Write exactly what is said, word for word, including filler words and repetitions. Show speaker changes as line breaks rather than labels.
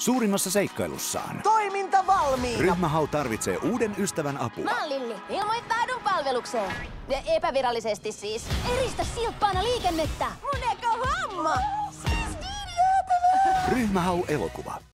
suurimmassa seikkailussaan.
Toiminta valmiina!
Ryhmähau tarvitsee uuden ystävän apua.
Mä oon Lilli. Ilmoittaudun palvelukseen. Ja epävirallisesti siis. Eristä silppaana liikennettä. Mun eka homma! Siis niin jäätävää!
Ryhmähau elokuva.